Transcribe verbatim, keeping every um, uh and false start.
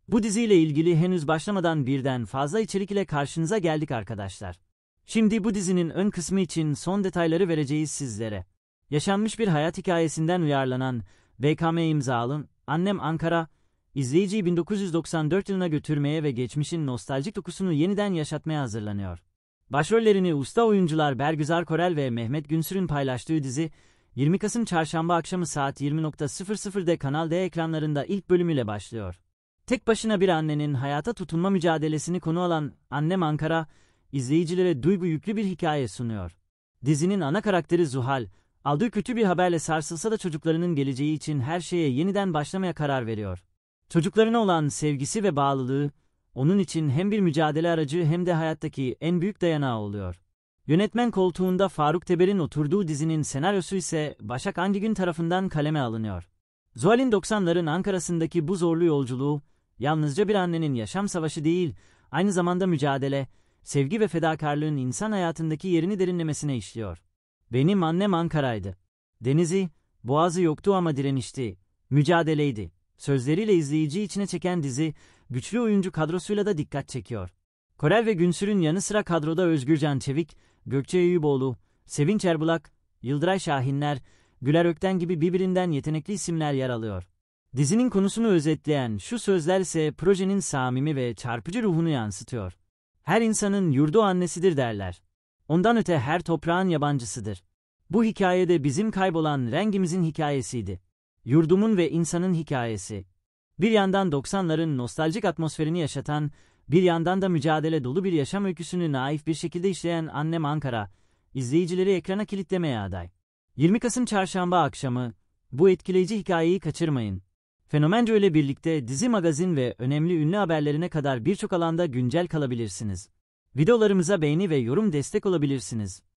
Bu diziyle ilgili henüz başlamadan birden fazla içerik ile karşınıza geldik arkadaşlar. Şimdi bu dizinin ön kısmı için son detayları vereceğiz sizlere. Yaşanmış bir hayat hikayesinden uyarlanan B K M imzalı Annem Ankara, izleyiciyi bin dokuz yüz doksan dört yılına götürmeye ve geçmişin nostaljik dokusunu yeniden yaşatmaya hazırlanıyor. Başrollerini usta oyuncular Bergüzar Korel ve Mehmet Günsür'ün paylaştığı dizi, yirmi Kasım Çarşamba akşamı saat yirmi sıfır sıfırda Kanal D ekranlarında ilk bölümüyle başlıyor. Tek başına bir annenin hayata tutunma mücadelesini konu alan Annem Ankara, izleyicilere duygu yüklü bir hikaye sunuyor. Dizinin ana karakteri Zuhal, aldığı kötü bir haberle sarsılsa da çocuklarının geleceği için her şeye yeniden başlamaya karar veriyor. Çocuklarına olan sevgisi ve bağlılığı, onun için hem bir mücadele aracı hem de hayattaki en büyük dayanağı oluyor. Yönetmen koltuğunda Faruk Teber'in oturduğu dizinin senaryosu ise Başak Angigün tarafından kaleme alınıyor. Zuhal'in doksanların Ankara'sındaki bu zorlu yolculuğu, yalnızca bir annenin yaşam savaşı değil, aynı zamanda mücadele, sevgi ve fedakarlığın insan hayatındaki yerini derinlemesine işliyor. Benim annem Ankara'ydı. Denizi, boğazı yoktu ama direnişti, mücadeleydi. Sözleriyle izleyiciyi içine çeken dizi, güçlü oyuncu kadrosuyla da dikkat çekiyor. Korel ve Günsür'ün yanı sıra kadroda Özgürcan Çevik, Gökçe Eyüboğlu, Sevinç Erbulak, Yıldıray Şahinler, Güler Ökten gibi birbirinden yetenekli isimler yer alıyor. Dizinin konusunu özetleyen şu sözler ise projenin samimi ve çarpıcı ruhunu yansıtıyor. Her insanın yurdu annesidir derler. Ondan öte her toprağın yabancısıdır. Bu hikayede bizim kaybolan rengimizin hikayesiydi. Yurdumun ve insanın hikayesi. Bir yandan doksanların nostaljik atmosferini yaşatan, bir yandan da mücadele dolu bir yaşam öyküsünü naif bir şekilde işleyen Annem Ankara, izleyicileri ekrana kilitlemeye aday. yirmi Kasım Çarşamba akşamı, bu etkileyici hikayeyi kaçırmayın. Fenomenco ile birlikte dizi, magazin ve önemli ünlü haberlerine kadar birçok alanda güncel kalabilirsiniz. Videolarımıza beğeni ve yorum destek olabilirsiniz.